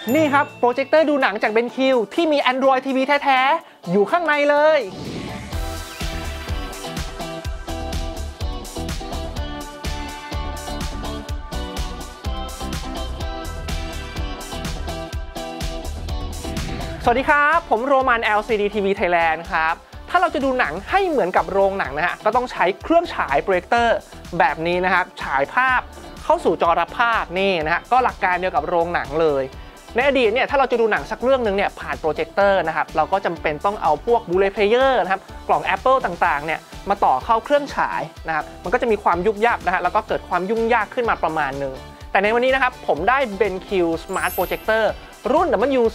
นี่ครับโปรเจคเตอร์ดูหนังจาก BenQ ที่มี Android TV แท้ๆอยู่ข้างในเลยสวัสดีครับผมโรมัน LCD TV Thailand ครับถ้าเราจะดูหนังให้เหมือนกับโรงหนังนะฮะก็ต้องใช้เครื่องฉายโปรเจคเตอร์แบบนี้นะครับฉายภาพเข้าสู่จอรับภาพนี่นะฮะก็หลักการเดียวกับโรงหนังเลยในอดีตเนี่ยถ้าเราจะดูหนังสักเรื่องนึงเนี่ยผ่านโปรเจคเตอร์นะครับเราก็จำเป็นต้องเอาพวก Blu-ray Player นะครับกล่อง Apple ต่างๆเนี่ยมาต่อเข้าเครื่องฉายนะครับมันก็จะมีความยุบยับนะฮะแล้วก็เกิดความยุ่งยากขึ้นมาประมาณนึงแต่ในวันนี้นะครับผมได้ BenQ Smart Projector รุ่น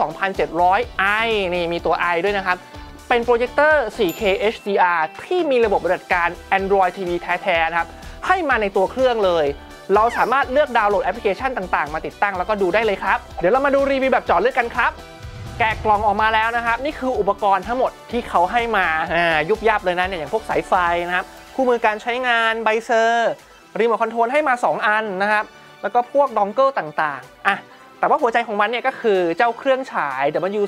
W2700i นี่มีตัว i ด้วยนะครับเป็นโปรเจคเตอร์ 4K HDR ที่มีระบบปฏิบัติการ Android TV แท้ๆนะครับให้มาในตัวเครื่องเลยเราสามารถเลือกดาวน์โหลดแอปพลิเคชันต่างๆมาติดตั้งแล้วก็ดูได้เลยครับเดี๋ยวเรามาดูรีวิวแบบเจาะลึกกันครับแกะกล่องออกมาแล้วนะครับนี่คืออุปกรณ์ทั้งหมดที่เขาให้มายุบยับเลยนะเนี่ยอย่างพวกสายไฟนะครับคู่มือการใช้งานไบเซอร์รีโมทคอนโทรลให้มา2อันนะครับแล้วก็พวกดองเกิลต่างๆแต่ว่าหัวใจของมันเนี่ยก็คือเจ้าเครื่องฉาย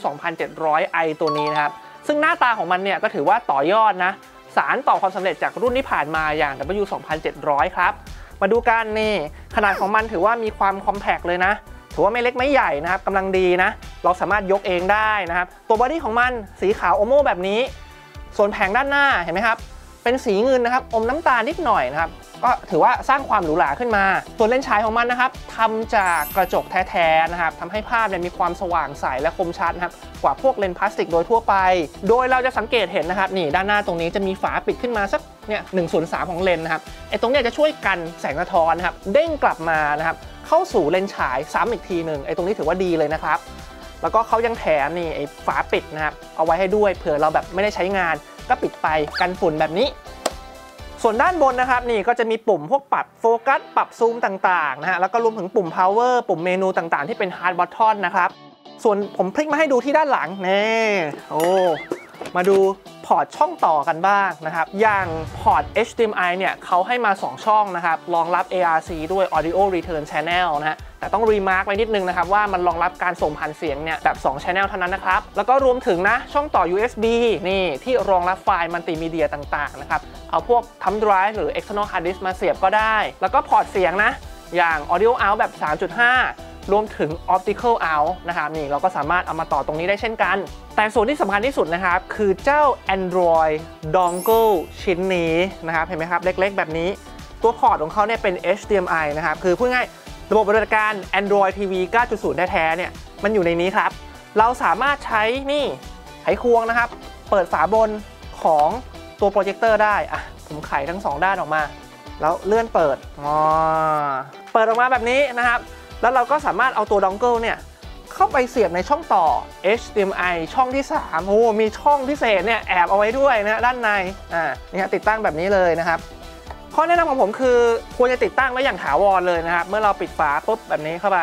W2700i ตัวนี้นะครับซึ่งหน้าตาของมันเนี่ยก็ถือว่าต่อยอดนะสารต่อความสำเร็จจากรุ่นที่ผ่านมาอย่าง W2700 ครับมาดูกันนี่ขนาดของมันถือว่ามีความคอมแพคเลยนะถือว่าไม่เล็กไม่ใหญ่นะครับกำลังดีนะเราสามารถยกเองได้นะครับตัวบอดี้ของมันสีขาวโอโม่แบบนี้ส่วนแผงด้านหน้าเห็นไหมครับเป็นสีเงินนะครับอมน้ำตาลนิดหน่อยนะครับก็ถือว่าสร้างความหรูหราขึ้นมาส่วนเลนส์ฉายของมันนะครับทำจากกระจกแท้ๆนะครับทำให้ภาพเนี่ยมีความสว่างใสและคมชัดนะครับกว่าพวกเลนส์พลาสติกโดยทั่วไปโดยเราจะสังเกตเห็นนะครับนี่ด้านหน้าตรงนี้จะมีฝาปิดขึ้นมาสักเนี่ย1/3ของเลนส์นะครับไอ้ตรงนี้จะช่วยกันแสงสะท้อนนะครับเด้งกลับมานะครับเข้าสู่เลนส์ฉายซ้ำอีกทีหนึ่งไอ้ตรงนี้ถือว่าดีเลยนะครับแล้วก็เขายังแถมนี่ไอ้ฝาปิดนะครับเอาไว้ให้ด้วยเผื่อเราแบบไม่ได้ใช้งานก็ปิดไปกันฝุ่นแบบนี้ส่วนด้านบนนะครับนี่ก็จะมีปุ่มพวกปรับโฟกัสปรับซูมต่างๆนะฮะแล้วก็รวมถึงปุ่ม power ปุ่มเมนูต่างๆที่เป็น hard button นะครับส่วนผมพลิกมาให้ดูที่ด้านหลังนี่มาดูพอร์ตช่องต่อกันบ้างนะครับอย่างพอร์ต HDMI เนี่ยเขาให้มา2ช่องนะครับรองรับ ARC ด้วย Audio Return Channel นะฮะแต่ต้องรีมาร์คไว้นิดนึงนะครับว่ามันรองรับการส่งผ่านเสียงเนี่ยแบบ2 Channel เท่านั้นนะครับแล้วก็รวมถึงนะช่องต่อ USB นี่ที่รองรับไฟล์มัลติมีเดียต่างๆนะครับเอาพวก Thumb Drive หรือ External Hard Disk มาเสียบก็ได้แล้วก็พอร์ตเสียงนะอย่าง Audio Out แบบ 3.5 รวมถึง Optical Out นะครับนี่เราก็สามารถเอามาต่อตรงนี้ได้เช่นกันแต่ส่วนที่สำคัญที่สุดนะครับคือเจ้า Android Dongle ชิ้นนี้นะครับเห็นไหมครับเล็กๆแบบนี้ตัวพอร์ตของเขาเนี่ยเป็น HDMI นะครับคือพูดง่ายระบบปฏิบัติการ Android TV 9.0 แท้ๆเนี่ยมันอยู่ในนี้ครับเราสามารถใช้นี่ไขควงนะครับเปิดฝาบนของตัวโปรเจคเตอร์ได้ผมไขทั้ง2ด้านออกมาแล้วเลื่อนเปิดเปิดออกมาแบบนี้นะครับแล้วเราก็สามารถเอาตัวดองเกิลเนี่ยเข้าไปเสียบในช่องต่อ HDMI ช่องที่3มีช่องพิเศษเนี่ยแอบเอาไว้ด้วยนะด้านในนี่ฮะติดตั้งแบบนี้เลยนะครับข้อแนะนำของผมคือควรจะติดตั้งไว้อย่างถาวรเลยนะครับเมื่อเราปิดฝาปุ๊บแบบนี้เข้าไป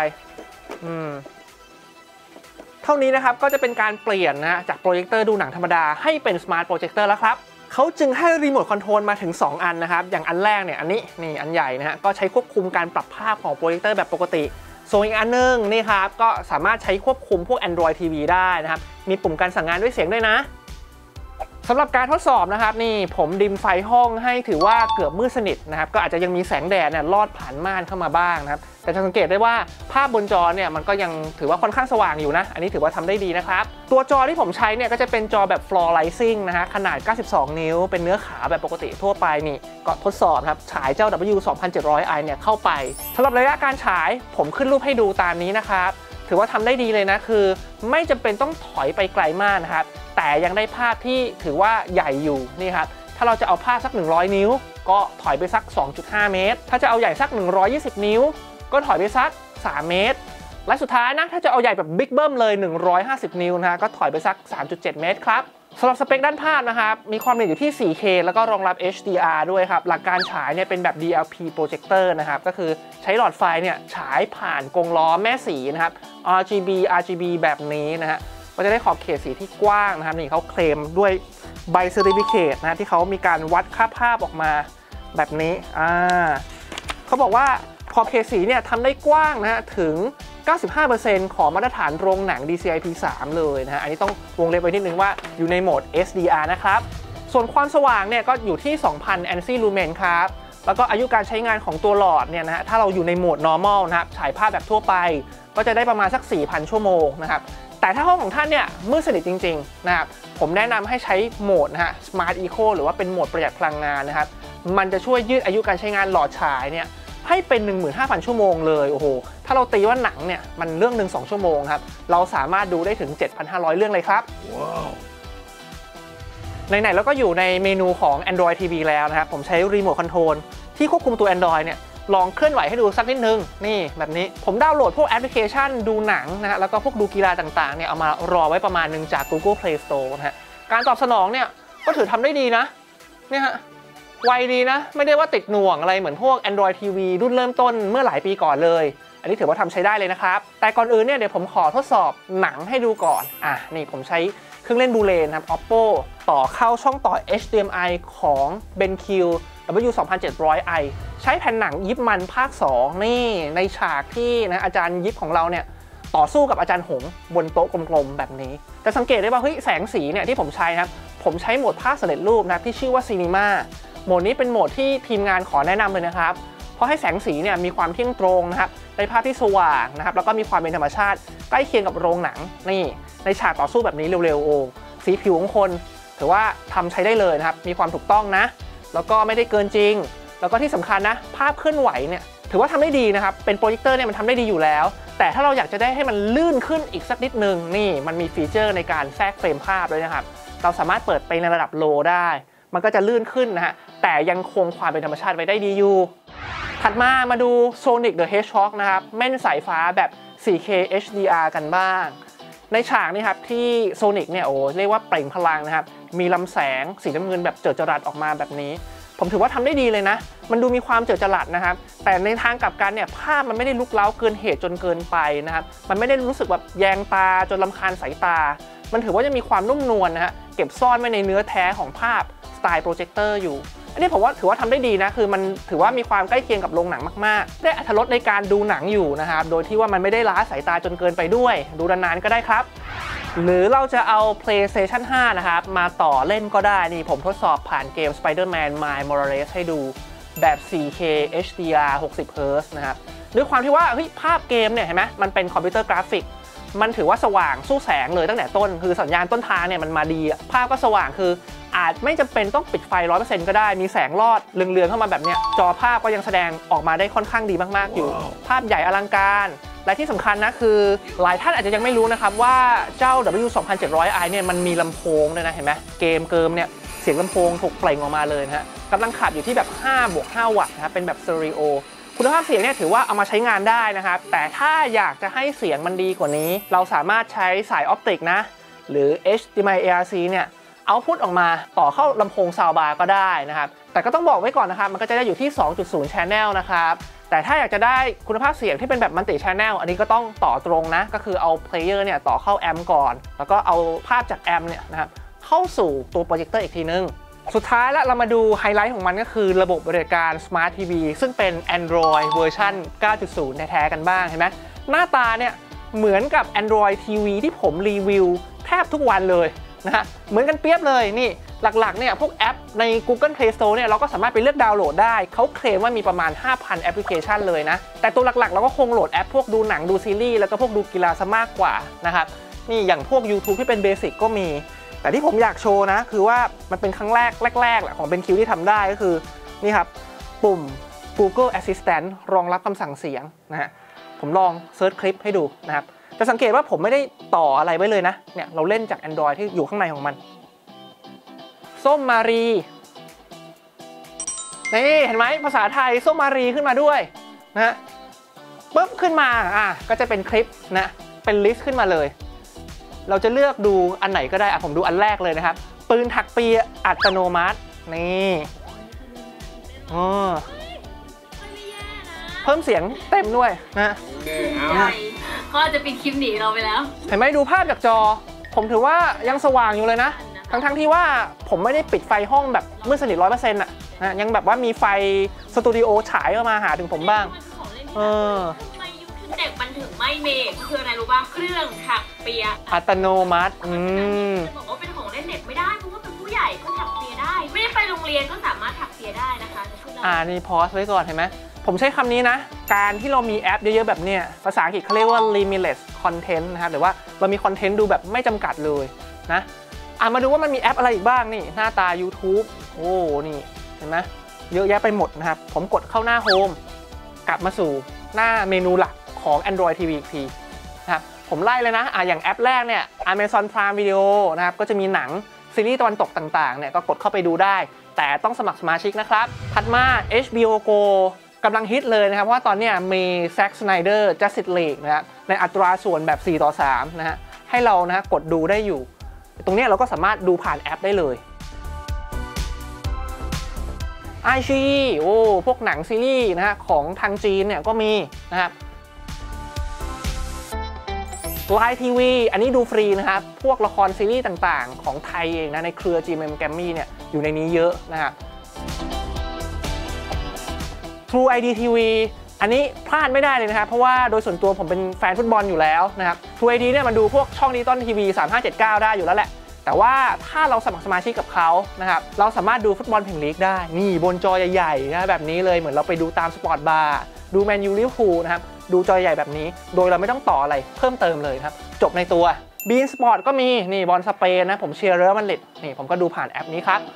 เท่านี้นะครับก็จะเป็นการเปลี่ยนนะจากโปรเจคเตอร์ดูหนังธรรมดาให้เป็นสมาร์ทโปรเจคเตอร์แล้วครับเขาจึงให้รีโมทคอนโทรลมาถึง2อันนะครับอย่างอันแรกเนี่ยอันนี้นี่อันใหญ่นะฮะก็ใช้ควบคุมการปรับภาพของโปรเจคเตอร์แบบปกติส่วนอีกอันนึงนี่ครับก็สามารถใช้ควบคุมพวก Android TV ได้นะครับมีปุ่มการสั่งงานด้วยเสียงด้วยนะสำหรับการทดสอบนะครับนี่ผมดิมไฟห้องให้ถือว่าเกือบมืดสนิทนะครับก็อาจจะยังมีแสงแดดเนี่ยลอดผ่านม่านเข้ามาบ้างนะครับแต่จะสังเกตได้ว่าภาพบนจอเนี่ยมันก็ยังถือว่าค่อนข้างสว่างอยู่นะอันนี้ถือว่าทำได้ดีนะครับตัวจอที่ผมใช้เนี่ยก็จะเป็นจอแบบ Floor Rising นะฮะขนาด92 นิ้วเป็นเนื้อขาวแบบปกติทั่วไปนี่ก็ทดสอบครับฉายเจ้า W2700i เนี่ยเข้าไปสำหรับระยะการฉายผมขึ้นรูปให้ดูตามนี้นะครับถือว่าทำได้ดีเลยนะคือไม่จำเป็นต้องถอยไปไกลมากนะครับแต่ยังได้ภาพที่ถือว่าใหญ่อยู่นี่ครับถ้าเราจะเอาภาพสัก100นิ้วก็ถอยไปสัก 2.5 เมตรถ้าจะเอาใหญ่สัก120นิ้วก็ถอยไปสัก3 เมตรและสุดท้ายนะถ้าจะเอาใหญ่แบบบิ๊กเบิ้มเลย150นิ้วนะก็ถอยไปสัก 3.7 เมตรครับสำหรับสเปคด้านภาพนะครับมีความละเอียดอยู่ที่ 4K แล้วก็รองรับ HDR ด้วยครับหลักการฉายเนี่ยเป็นแบบ DLP Projector นะครับก็คือใช้หลอดไฟเนี่ยฉายผ่านกรงล้อแม่สีนะครับ RGB แบบนี้นะฮะก็จะได้ขอบเขตสีที่กว้างนะครับนี่เขาเคลมด้วยใบเซอร์ติฟิเคตนะที่เขามีการวัดค่าภาพออกมาแบบนี้เขาบอกว่าขอบเขตสีเนี่ยทำได้กว้างนะฮะถึง 95% ของมาตรฐานโรงหนัง DCI P3 เลยนะฮะอันนี้ต้องวงเล็บไว้นิดนึงว่าอยู่ในโหมด SDR นะครับส่วนความสว่างเนี่ยก็อยู่ที่ 2,000 ANSI lumen ครับแล้วก็อายุการใช้งานของตัวหลอดเนี่ยนะฮะถ้าเราอยู่ในโหมด normal นะครับฉายภาพแบบทั่วไปก็จะได้ประมาณสัก 4,000 ชั่วโมงนะครับแต่ถ้าห้องของท่านเนี่ยมืดสนิทจริงๆนะครับผมแนะนำให้ใช้โหมดนะฮะ Smart Eco หรือว่าเป็นโหมดประหยัดพลังงานนะครับมันจะช่วยยืดอายุการใช้งานหลอดฉายเนี่ยให้เป็น 15,000 ชั่วโมงเลยโอ้โหถ้าเราตีว่าหนังเนี่ยมันเรื่องหนึ่ง2ชั่วโมงครับเราสามารถดูได้ถึง 7,500 เรื่องเลยครับ wow. ไหนๆแล้วก็อยู่ในเมนูของ Android TV แล้วนะครับผมใช้รีโมทคอนโทรลที่ควบคุมตัว Android เนี่ยลองเคลื่อนไหวให้ดูสักนิดนึงนี่แบบนี้ผมดาวน์โหลดพวกแอปพลิเคชันดูหนังนะฮะแล้วก็พวกดูกีฬาต่างๆเนี่ยเอามารอไว้ประมาณนึงจาก Google Play Store นะฮะการตอบสนองเนี่ยก็ถือทำได้ดีนะเนี่ยฮะไวดีนะไม่ได้ว่าติดหน่วงอะไรเหมือนพวก Android TV รุ่นเริ่มต้นเมื่อหลายปีก่อนเลยอันนี้ถือว่าทำใช้ได้เลยนะครับแต่ก่อนอื่นเนี่ยเดี๋ยวผมขอทดสอบหนังให้ดูก่อนนี่ผมใช้เครื่องเล่นบูเลนครับ Oppo ต่อเข้าช่องต่อ HDMI ของ BenQ W2700i ใช้แผ่นหนังยิปมันภาค2นี่ในฉากที่นะอาจารย์ยิปของเราเนี่ยต่อสู้กับอาจารย์หงบนโต๊ะกลมๆแบบนี้แต่สังเกตได้ว่าเฮ้ยแสงสีเนี่ยที่ผมใช้ครับผมใช้โหมดภาพสำเร็จรูปนะที่ชื่อว่า Cinema โหมดนี้เป็นโหมดที่ทีมงานขอแนะนำเลยนะครับเพราะให้แสงสีเนี่ยมีความเที่ยงตรงนะครับในภาพที่สว่างนะครับแล้วก็มีความเป็นธรรมชาติใกล้เคียงกับโรงหนังนี่ในฉากต่อสู้แบบนี้เร็วๆโอ้สีผิวของคนถือว่าทำใช้ได้เลยนะครับมีความถูกต้องนะแล้วก็ไม่ได้เกินจริงแล้วก็ที่สำคัญนะภาพเคลื่อนไหวเนี่ยถือว่าทำได้ดีนะครับเป็นโปรเจคเตอร์เนี่ยมันทำได้ดีอยู่แล้วแต่ถ้าเราอยากจะได้ให้มันลื่นขึ้นอีกสักนิดนึงนี่มันมีฟีเจอร์ในการแทรกเฟรมภาพด้วยนะครับเราสามารถเปิดไปในระดับโลได้มันก็จะลื่นขึ้นนะฮะแต่ยังคงความเป็นธรรมชาติไว้ได้ดีอยู่ถัดมาดู Sonic the Hedgehog นะครับแม่นสายฟ้าแบบ 4K HDR กันบ้างในฉากนี้ครับที่โซนิกเนี่ยโอ้เรียกว่าเปล่งพลังนะครับมีลำแสงสีน้ำเงินแบบเจิดจรัสออกมาแบบนี้ผมถือว่าทำได้ดีเลยนะมันดูมีความเจิดจรัสนะครับแต่ในทางกลับกันเนี่ยภาพมันไม่ได้ลุกเล้าเกินเหตุจนเกินไปนะครับมันไม่ได้รู้สึกแบบแยงตาจนรำคาญสายตามันถือว่าจะมีความนุ่มนวลนะฮะเก็บซ่อนไว้ในเนื้อแท้ของภาพสไตล์โปรเจคเตอร์อยู่อันนี้ผมว่าถือว่าทำได้ดีนะคือมันถือว่ามีความใกล้เคียงกับโรงหนังมากๆได้อรรถรสในการดูหนังอยู่นะครับโดยที่ว่ามันไม่ได้ล้าสายตาจนเกินไปด้วยดูนานๆก็ได้ครับหรือเราจะเอา PlayStation 5 นะครับมาต่อเล่นก็ได้นี่ผมทดสอบผ่านเกม Spider-Man Miles Morales ให้ดูแบบ 4K HDR 60Hz นะครับด้วยความที่ว่าเฮ้ยภาพเกมเนี่ยเห็นไหมมันเป็นคอมพิวเตอร์กราฟิกมันถือว่าสว่างสู้แสงเลยตั้งแต่ต้นคือสัญญาณต้นทางเนี่ยมันมาดีภาพก็สว่างคืออาจไม่จำเป็นต้องปิดไฟ 100% ก็ได้มีแสงลอดเรืองๆเข้ามาแบบเนี้ยจอภาพก็ยังแสดงออกมาได้ค่อนข้างดีมากๆอยู่ ภาพใหญ่อลังการและที่สำคัญนะคือหลายท่านอาจจะยังไม่รู้นะครับว่าเจ้า W2700i เนี่ยมันมีลำโพงด้วยนะเห็นไหมเกมเนี่ยเสียงลำโพงถูกเปล่งออกมาเลยนะฮะกำลังขับอยู่ที่แบบ 5+5 วัตต์นะครับเป็นแบบสเตอริโอคุณภาพเสียงเนี่ยถือว่าเอามาใช้งานได้นะครับแต่ถ้าอยากจะให้เสียงมันดีกว่านี้เราสามารถใช้สายออปติกนะหรือ HDMI ARC เนี่ยเอาพุทออกมาต่อเข้าลำโพงซาวด์บาร์ก็ได้นะครับแต่ก็ต้องบอกไว้ก่อนนะครับมันก็จะได้อยู่ที่ 2.0 Channel นะครับแต่ถ้าอยากจะได้คุณภาพเสียงที่เป็นแบบมัลติ Channel อันนี้ก็ต้องต่อตรงนะก็คือเอาเพลเยอร์เนี่ยต่อเข้าแอมป์ก่อนแล้วก็เอาภาพจากแอมป์เนี่ยนะครับเข้าสู่ตัวโปรเจคเตอร์อีกทีนึงสุดท้ายแล้วเรามาดูไฮไลท์ของมันก็คือระบบบริการ Smart TV ซึ่งเป็น Android เวอร์ชัน 9.0 แท้ๆกันบ้างเห็นไหมหน้าตาเนี่ยเหมือนกับ Android TV ที่ผมรีวิวแทบทุกวันเลยนะฮะเหมือนกันเปียบเลยนี่หลักๆเนี่ยพวกแอปใน Google Play Store เนี่ยเราก็สามารถไปเลือกดาวน์โหลดได้เขาเคลมว่ามีประมาณ 5,000 แอปพลิเคชันเลยนะแต่ตัวหลักๆเราก็คงโหลดแอปพวกดูหนังดูซีรีส์แล้วก็พวกดูกีฬาซะมากกว่านะครับนี่อย่างพวก YouTube ที่เป็นเบสิกก็มีแต่ที่ผมอยากโชว์นะคือว่ามันเป็นครั้งแรกแหละของ BenQที่ทำได้ก็คือนี่ครับปุ่ม Google Assistant รองรับคำสั่งเสียงนะฮะผมลองเซิร์ชคลิปให้ดูนะครับจะสังเกตว่าผมไม่ได้ต่ออะไรไว้เลยนะเนี่ยเราเล่นจาก Android ที่อยู่ข้างในของมันส้มมารีนี่เห็นไหมภาษาไทยส้มมารีขึ้นมาด้วยนะปุ๊บขึ้นมาก็จะเป็นคลิปนะเป็นลิสต์ขึ้นมาเลยเราจะเลือกดูอันไหนก็ได้ผมดูอันแรกเลยนะครับปืนถักปีอัตโนมัตินี่เพิ่มเสียงเต็มด้วยนะเขาอาจจะปิดคลิปหนีเราไปแล้วเห็นไหมดูภาพจากจอผมถือว่ายังสว่างอยู่เลยนะทั้งที่ว่าผมไม่ได้ปิดไฟห้องแบบมืดสนิท 100% นะยังแบบว่ามีไฟสตูดิโอฉายออกมาหาถึงผมบ้างเด็กมันถึงไม่เมกคืออะไรรู้ป่ะเครื่องถักเปียอัตโนมัติจะบอกว่าเป็นของเล่นเด็กไม่ได้เพราะว่าเป็นผู้ใหญ่ก็ถักเปียได้ไม่ได้ไปโรงเรียนก็สามารถถักเปียได้นะคะนี่พอสไว้ก่อนเห็นไหมผมใช้คำนี้นะการที่เรามีแอปเยอะๆแบบเนี้ยภาษาอังกฤษเขาเรียกว่า limitless content นะครับหรือว่าเรามีคอนเทนต์ดูแบบไม่จำกัดเลยนะมาดูว่ามันมีแอปอะไรอีกบ้างนี่หน้าตา YouTube โอ้นี่เห็นไหมเยอะแยะไปหมดนะครับผมกดเข้าหน้าโฮมกลับมาสู่หน้าเมนูหลักของ Android TV อีกทีนะครับผมไล่เลยนะอย่างแอปแรกเนี่ย Amazon Prime Video นะครับก็จะมีหนังซีรีส์ตะวันตกต่างๆเนี่ยก็กดเข้าไปดูได้แต่ต้องสมัครสมาชิกนะครับถัดมา HBO Go กำลังฮิตเลยนะครับเพราะว่าตอนนี้มีแซ็ก สไนเดอร์ Justice League นะครับในอัตราส่วนแบบ4:3นะฮะให้เรานะกดดูได้อยู่ตรงนี้เราก็สามารถดูผ่านแอปได้เลยiQIYI พวกหนังซีรีส์นะฮะของทางจีนเนี่ยก็มีนะครับLine TV อันนี้ดูฟรีนะครับพวกละครซีรีส์ต่างๆของไทยเองนะในเครือ GMM Grammy เนี่ยอยู่ในนี้เยอะนะครับ True ID TV อันนี้พลาดไม่ได้เลยนะครับเพราะว่าโดยส่วนตัวผมเป็นแฟนฟุตบอลอยู่แล้วนะครับ True ID เนี่ยมันดูพวกช่องดิจิตอลทีวี3579ได้อยู่แล้วแหละแต่ว่าถ้าเราสมัครสมาชิกกับเขานะครับเราสามารถดูฟุตบอลพรีเมียร์ลีกได้นี่บนจอใหญ่ๆนะแบบนี้เลยเหมือนเราไปดูตามสปอร์ตบาร์ดูแมนยูลิเวอร์พูลนะครับดูจอใหญ่แบบนี้โดยเราไม่ต้องต่ออะไรเพิ่มเติมเลยครับจบในตัว Bein Sport ก็มีนี่บอลสเปนนะผมเชียร์เรอัลมาดริดนี่ผมก็ดูผ่านแอปนี้ครับ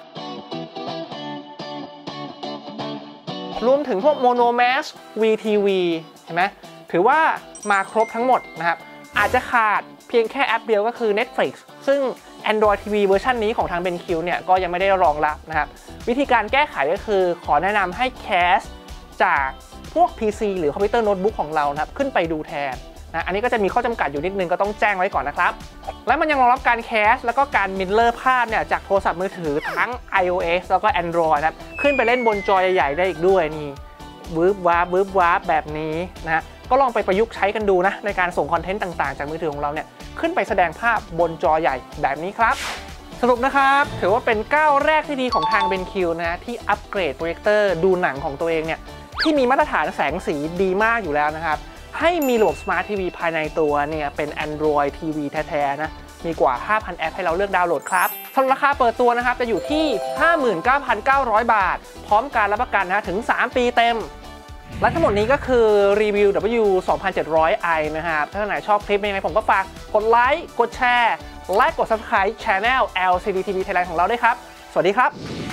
รวมถึงพวก Monomax VTV เห็นไหมถือว่ามาครบทั้งหมดนะครับอาจจะขาดเพียงแค่แอปเดียวก็คือ Netflix ซึ่ง Android TV เวอร์ชันนี้ของทาง BenQ เนี่ยก็ยังไม่ได้รองรับนะครับวิธีการแก้ไขก็คือขอแนะนำให้แคสจากพวก PC หรือคอมพิวเตอร์โน้ตบุ๊กของเรานะครับขึ้นไปดูแทนนะอันนี้ก็จะมีข้อจำกัดอยู่นิดนึงก็ต้องแจ้งไว้ก่อนนะครับและมันยังรองรับการแคสแล้วก็การมิลเลอร์ภาพเนี่ยจากโทรศัพท์มือถือทั้ง iOS แล้วก็ Android นะครับขึ้นไปเล่นบนจอใหญ่ๆได้อีกด้วยนี่วืบวาบแบบนี้นะก็ลองไปประยุกต์ใช้กันดูนะในการส่งคอนเทนต์ต่างๆจากมือถือของเราเนี่ยขึ้นไปแสดงภาพบนจอใหญ่แบบนี้ครับสรุปนะครับถือว่าเป็นก้าวแรกที่ดีของทาง BenQ นะที่อัปเกรดโปรเจคเตอร์ดูหนังของตัวเองเนี่ยที่มีมาตรฐานแสงสีดีมากอยู่แล้วนะครับให้มีระบบ Smart TV ภายในตัวเนี่ยเป็น Android TV แท้ๆนะมีกว่า 5,000 แอปให้เราเลือกดาวน์โหลดครับสำหรับราคาเปิดตัวนะครับจะอยู่ที่ 59,900 บาทพร้อมการรับประกันนะถึง3 ปีเต็มและทั้งหมดนี้ก็คือรีวิว W2700i นะครับถ้าท่านไหนชอบคลิปยังไงผมก็ฝากกดไลค์กดแชร์และกด Subscribe Channel LCD TV Thailand ของเราด้วยครับสวัสดีครับ